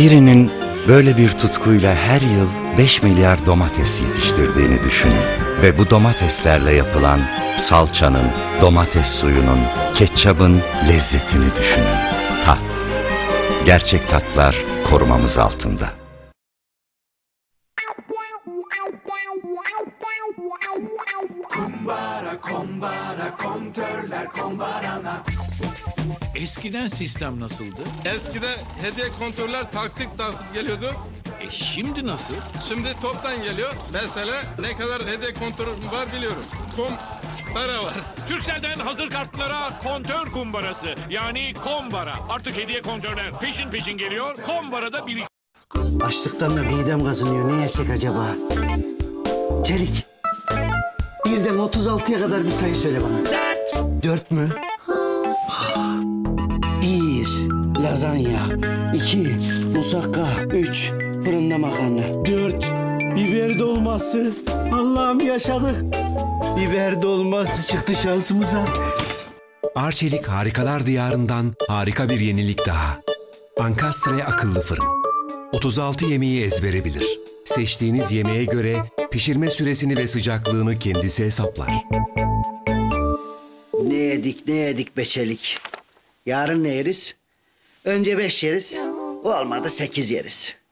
Birinin böyle bir tutkuyla her yıl 5 milyar domates yetiştirdiğini düşünün. Ve bu domateslerle yapılan salçanın, domates suyunun, ketçabın lezzetini düşünün. Tat. Gerçek tatlar korumamız altında. Kumbara, kumbara, kontörler kombarana. Eskiden sistem nasıldı? Eskide hediye kontörler taksit geliyordu. Şimdi nasıl? Şimdi toptan geliyor. Mesela ne kadar hediye kontörü var biliyorum. Para var. Turkcell'den hazır kartlara kontör kumbarası. Yani kombara. Artık hediye kontörler peşin peşin geliyor. Kombarada bir... Açlıktan da midem kazınıyor. Ne yesek acaba? Çelik. Birden 36'ya kadar bir sayı söyle bana. 4 mü? 1. Lazanya. 2. Musakka. 3. Fırında makarna. 4. Biber dolması. Allah'ım yaşadık. Biber dolması çıktı şansımıza. Arçelik Harikalar Diyarı'ndan harika bir yenilik daha. Ankastre akıllı fırın. 36 yemeği ezbere bilir. Seçtiğiniz yemeğe göre pişirme süresini ve sıcaklığını kendisi hesaplar. Ne yedik be Çelik. Yarın ne yeriz? Önce 5 yeriz. Olmadı 8 yeriz.